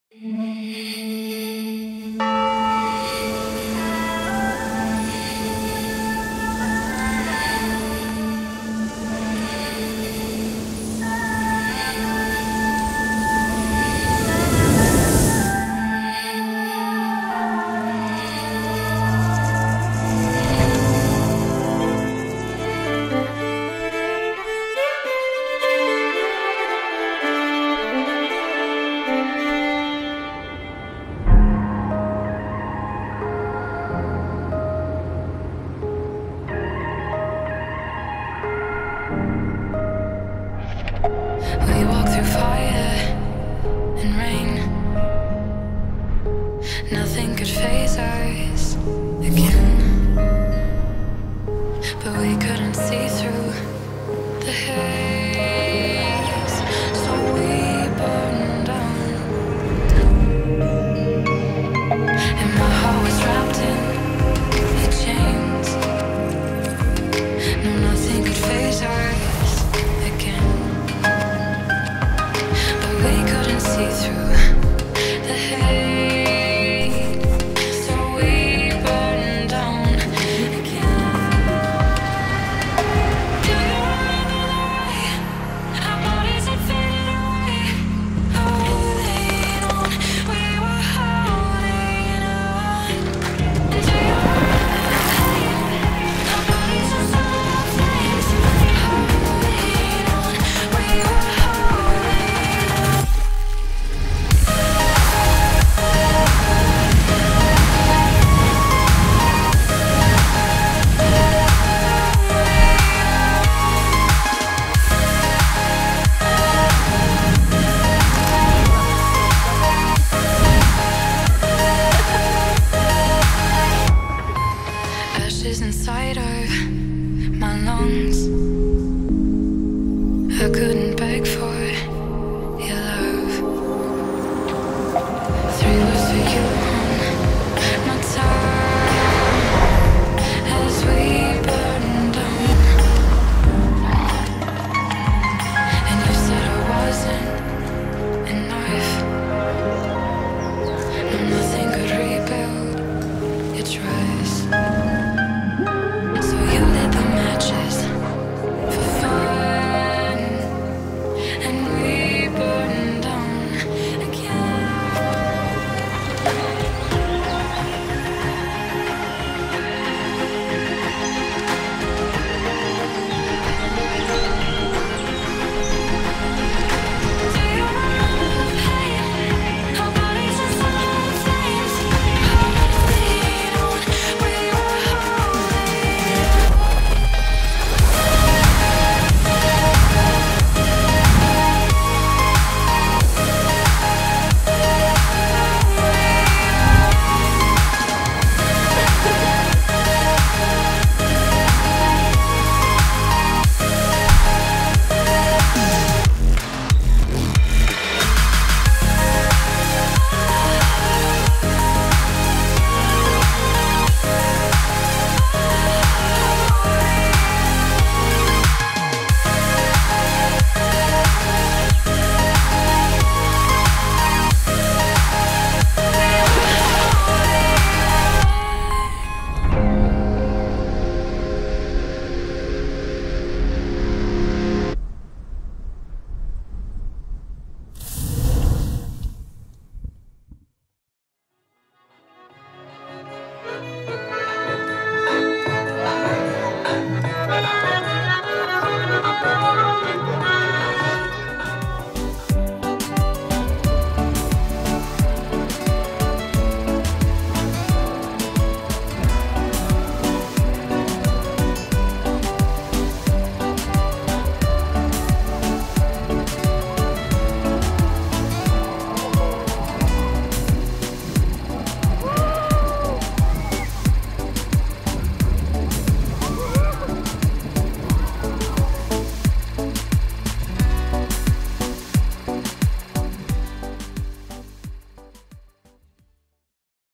We walk through fire and rain. Nothing could phase us again, but we couldn't see through the haze, so we burned down. And my heart was wrapped in the chains. No, nothing could phase us again, but we couldn't see through the hate, so we burned down again. Do you remember the way our bodies had faded away? Holding on, we were holding on. And do you remember the pain? Our bodies were so flames. Holding on, we were holding on. Ashes inside of my lungs. I couldn't beg for your love. 3 words for you on my tongue as we burn down. And you said I wasn't enough. No, nothing